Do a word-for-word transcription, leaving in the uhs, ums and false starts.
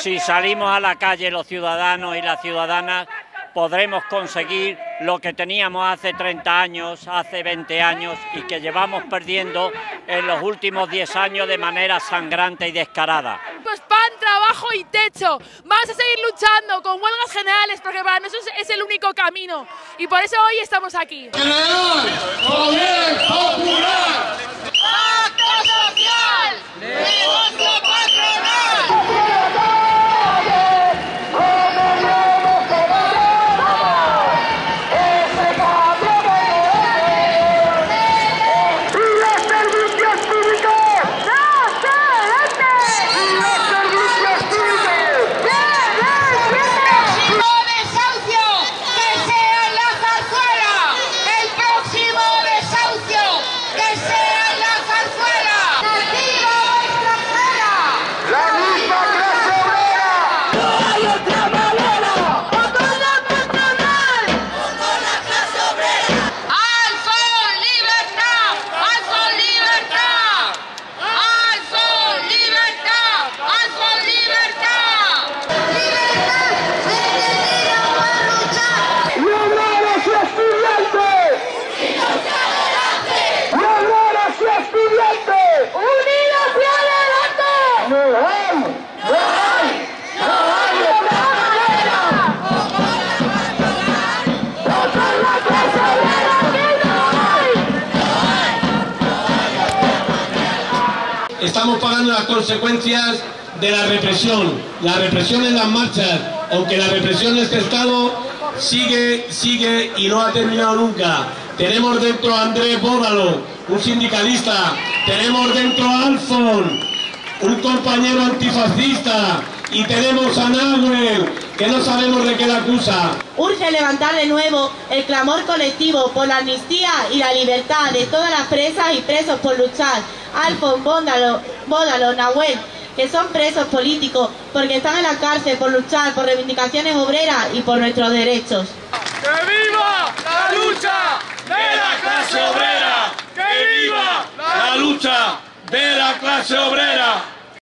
Si salimos a la calle los ciudadanos y las ciudadanas, podremos conseguir lo que teníamos hace treinta años, hace veinte años y que llevamos perdiendo en los últimos diez años de manera sangrante y descarada. Pues pan, trabajo y techo. Vamos a seguir luchando con huelgas generales porque para nosotros es el único camino y por eso hoy estamos aquí. ¡Poder popular! ¡Pacto social! ¡Negocio patronal! Estamos pagando las consecuencias de la represión, la represión en las marchas, aunque la represión de este Estado sigue, sigue y no ha terminado nunca. Tenemos dentro a Andrés Bódalo, un sindicalista, tenemos dentro a Alfon, un compañero antifascista, y tenemos a Nahuel, que no sabemos de qué la acusa. Urge levantar de nuevo el clamor colectivo por la amnistía y la libertad de todas las presas y presos por luchar. Alfon, Bódalo, Bódalo, Nahuel, que son presos políticos porque están en la cárcel por luchar por reivindicaciones obreras y por nuestros derechos. ¡Que viva la lucha de la clase obrera! ¡Que viva la lucha de la clase obrera!